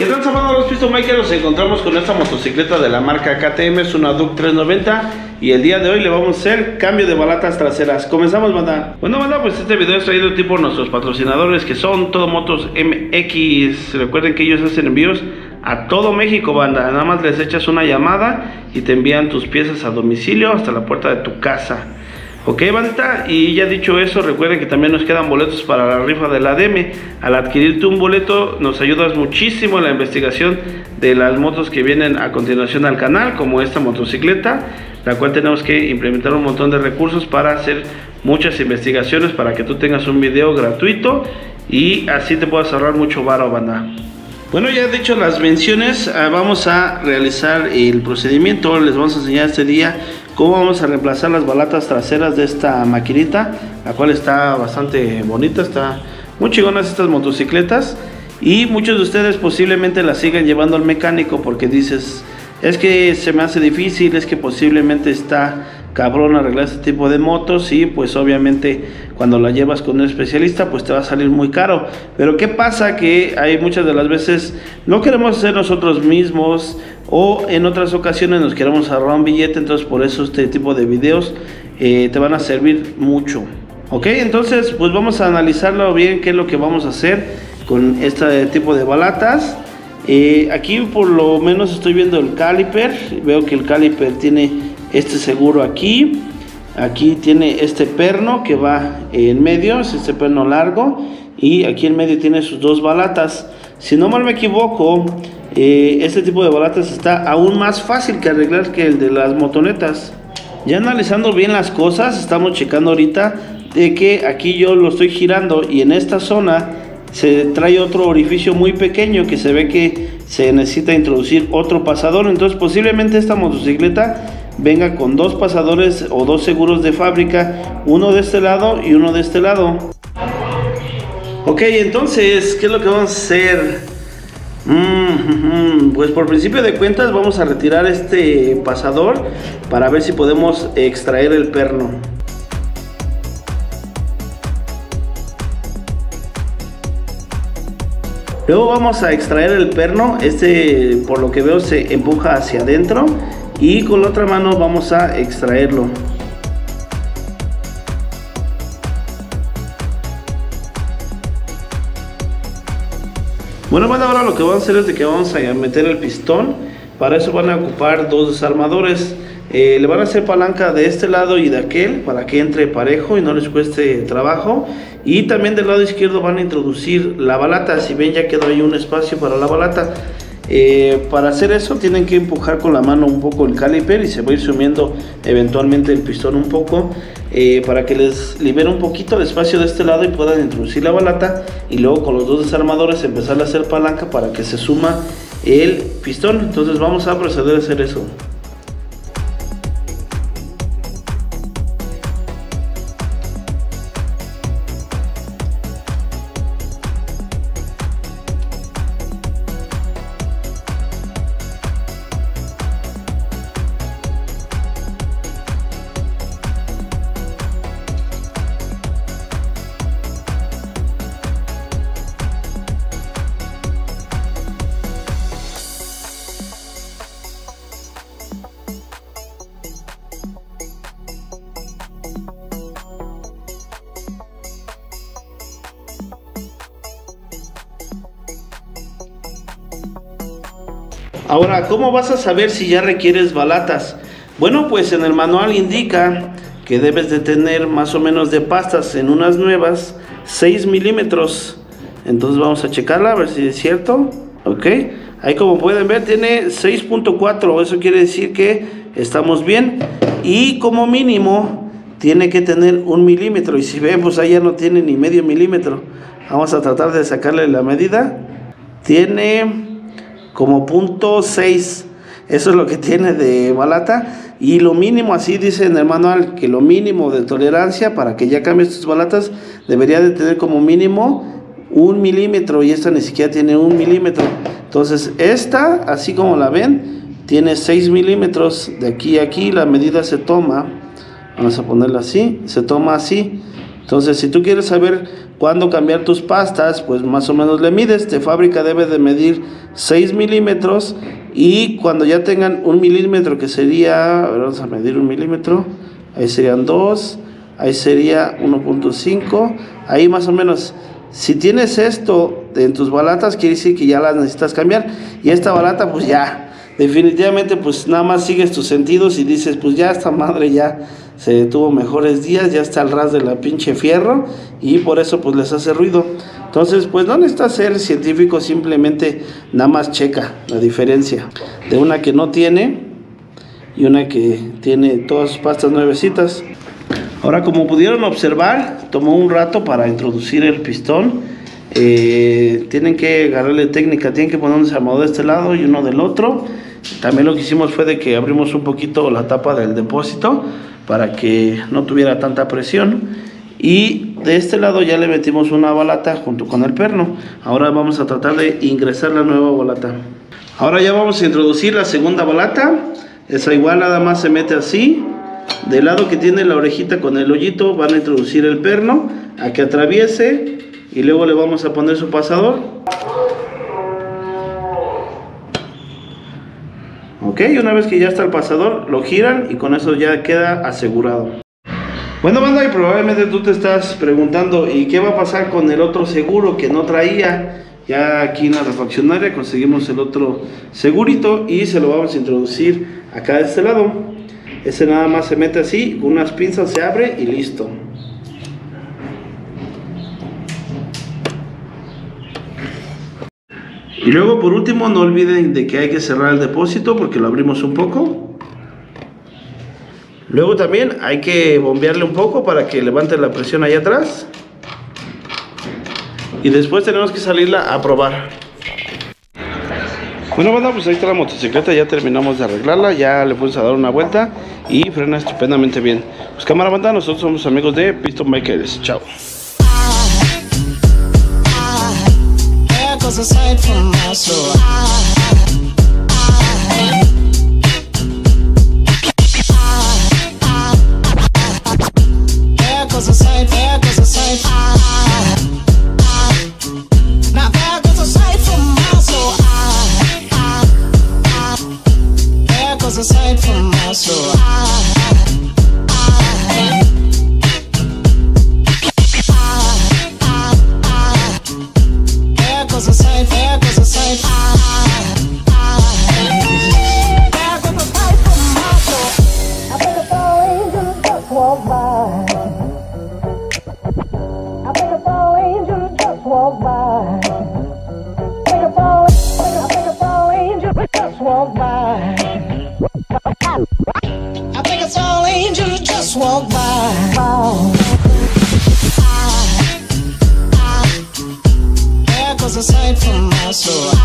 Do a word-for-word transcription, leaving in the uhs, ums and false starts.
¿Qué tal, Sabana, los Pistomakers? Nos encontramos con esta motocicleta de la marca K T M, es una Duke trescientos noventa y el día de hoy le vamos a hacer cambio de balatas traseras. Comenzamos, banda. Bueno, banda, pues este video es traído tipo nuestros patrocinadores, que son Todo Motos M X. Recuerden que ellos hacen envíos a todo México, banda. Nada más les echas una llamada y te envían tus piezas a domicilio hasta la puerta de tu casa. Ok, bandita, y ya dicho eso, recuerden que también nos quedan boletos para la rifa del A D M. Al adquirirte un boleto nos ayudas muchísimo en la investigación de las motos que vienen a continuación al canal, como esta motocicleta, la cual tenemos que implementar un montón de recursos para hacer muchas investigaciones para que tú tengas un video gratuito y así te puedas ahorrar mucho varo, banda. Bueno, ya dicho las menciones, vamos a realizar el procedimiento. Les vamos a enseñar este día cómo vamos a reemplazar las balatas traseras de esta maquinita, la cual está bastante bonita, está muy chigonas estas motocicletas. Y muchos de ustedes posiblemente las sigan llevando al mecánico porque dices, es que se me hace difícil, es que posiblemente está cabrón arreglar este tipo de motos, y pues obviamente cuando la llevas con un especialista pues te va a salir muy caro. Pero qué pasa, que hay muchas de las veces no queremos hacer nosotros mismos, o en otras ocasiones nos queremos ahorrar un billete. Entonces por eso este tipo de videos eh, te van a servir mucho. Ok, entonces pues vamos a analizarlo bien, qué es lo que vamos a hacer con este tipo de balatas. Eh, aquí por lo menos estoy viendo el caliper, veo que el caliper tiene este seguro aquí, aquí tiene este perno que va en medio, es este perno largo, y aquí en medio tiene sus dos balatas. Si no mal me equivoco, eh, este tipo de balatas está aún más fácil que arreglar que el de las motonetas. Ya analizando bien las cosas, estamos checando ahorita de que aquí yo lo estoy girando y en esta zona se trae otro orificio muy pequeño que se ve que se necesita introducir otro pasador. Entonces posiblemente esta motocicleta venga con dos pasadores o dos seguros de fábrica, uno de este lado y uno de este lado. Ok, entonces, ¿qué es lo que vamos a hacer? Mm, pues por principio de cuentas vamos a retirar este pasador para ver si podemos extraer el perno. Luego vamos a extraer el perno. Este, por lo que veo, se empuja hacia adentro, y con la otra mano vamos a extraerlo. Bueno, bueno, ahora lo que vamos a hacer es de que vamos a meter el pistón. Para eso van a ocupar dos desarmadores. Eh, le van a hacer palanca de este lado y de aquel para que entre parejo y no les cueste trabajo. Y también del lado izquierdo van a introducir la balata. Si ven, ya quedó ahí un espacio para la balata. Eh, para hacer eso tienen que empujar con la mano un poco el caliper y se va a ir sumiendo eventualmente el pistón un poco, eh, para que les libere un poquito el espacio de este lado y puedan introducir la balata, y luego con los dos desarmadores empezar a hacer palanca para que se suma el pistón. Entonces vamos a proceder a hacer eso. Ahora, ¿cómo vas a saber si ya requieres balatas? Bueno, pues en el manual indica que debes de tener más o menos de pastas en unas nuevas seis milímetros. Entonces vamos a checarla a ver si es cierto. Ok, ahí como pueden ver tiene seis punto cuatro, eso quiere decir que estamos bien. Y como mínimo tiene que tener un milímetro, y si ven, pues ahí ya no tiene ni medio milímetro. Vamos a tratar de sacarle la medida. Tiene como punto seis, eso es lo que tiene de balata. Y lo mínimo, así dice en el manual, que lo mínimo de tolerancia para que ya cambies tus balatas debería de tener como mínimo un milímetro, y esta ni siquiera tiene un milímetro. Entonces esta, así como la ven, tiene seis milímetros. De aquí a aquí la medida se toma, vamos a ponerla así, se toma así. Entonces, si tú quieres saber cuándo cambiar tus pastas, pues más o menos le mides. De fábrica debe de medir seis milímetros, y cuando ya tengan un milímetro, que sería, a ver, vamos a medir un milímetro, ahí serían dos, ahí sería uno punto cinco, ahí más o menos. Si tienes esto en tus balatas, quiere decir que ya las necesitas cambiar. Y esta balata, pues ya, definitivamente, pues nada más sigues tus sentidos y dices, pues ya esta madre ya se tuvo mejores días, ya está al ras de la pinche fierro, y por eso pues les hace ruido. Entonces, pues no necesitas ser científico, simplemente nada más checa la diferencia de una que no tiene y una que tiene todas sus pastas nuevecitas. Ahora, como pudieron observar, tomó un rato para introducir el pistón. Eh, tienen que agarrarle técnica, tienen que poner un desarmador de este lado y uno del otro. También lo que hicimos fue de que abrimos un poquito la tapa del depósito para que no tuviera tanta presión, y de este lado ya le metimos una balata junto con el perno. Ahora vamos a tratar de ingresar la nueva balata. Ahora ya vamos a introducir la segunda balata. Esa igual nada más se mete así. Del lado que tiene la orejita con el hoyito van a introducir el perno a que atraviese, y luego le vamos a poner su pasador. Ok, una vez que ya está el pasador, lo giran y con eso ya queda asegurado. Bueno, banda, y probablemente tú te estás preguntando, ¿y qué va a pasar con el otro seguro que no traía? Ya aquí en la refaccionaria conseguimos el otro segurito y se lo vamos a introducir acá de este lado. Ese nada más se mete así, con unas pinzas se abre y listo. Y luego, por último, no olviden de que hay que cerrar el depósito porque lo abrimos un poco. Luego también hay que bombearle un poco para que levante la presión allá atrás. Y después tenemos que salirla a probar. Bueno, banda, pues ahí está la motocicleta, ya terminamos de arreglarla, ya le fuimos a dar una vuelta y frena estupendamente bien. Pues cámara, banda, nosotros somos amigos de Piston Bikers. Chao. Aside from my soul, there goes a sight, there goes a sight. Now there goes a sight from my soul. There goes a sight from my soul. There goes a sight, there goes a sight. There goes a sight from my soul. I think a fall angel just walked by. I think a fall angel just walked by. I think a fall, I think a fall angel just walked by. I think a fall angel just walked by. There goes a sight from my soul.